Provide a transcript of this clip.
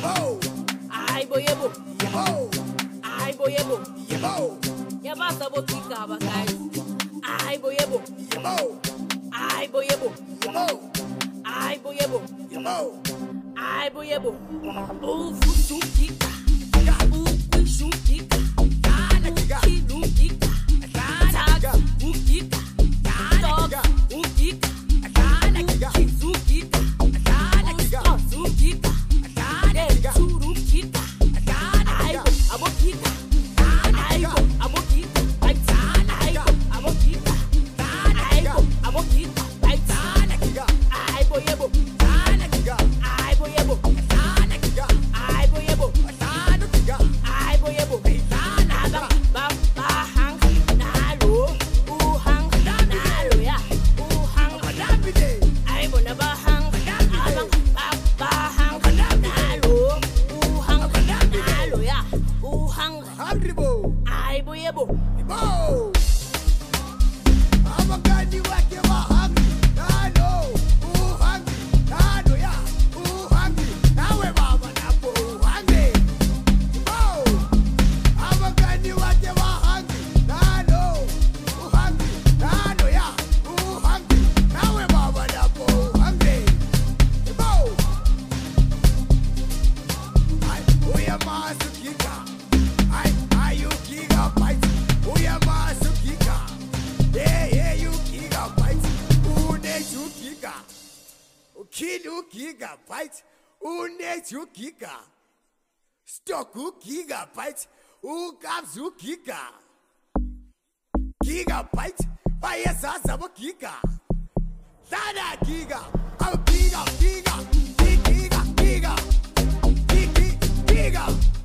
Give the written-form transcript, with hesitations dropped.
Ai boyebo. Ai boyebo. Ya basta botica bakai. Ai boyebo. Ai boyebo. Ai boyebo. Ai boyebo. O fusukica. O fusukica. Ana kilukica. Ana ukika. Ana ukika. Ana kizukika. Ana kizukika. Ana surukika. Ana abokika. Ana abokika. Ana abokika. Ana abokika. Ai boyebo. Ai boyebo. Ai boyebo. Ai boyebo. Ba ba hang na lo u hang na lo ya u hang ai bona ba hang ba hang na lo u hang na lo ya u hang ai boyebo. Abagani wake wa hang nalo hang nalo ya hang nawe baba napo hangi abagani wake wa hang nalo hang nalo ya hang nawe baba napo hangi ai uya masukika ai ayu gigabyte uya masukika you gigabyte unezu giga kilo gigabyte unezu giga stock gigabyte ukabzu giga bayesasa bo giga dada giga giga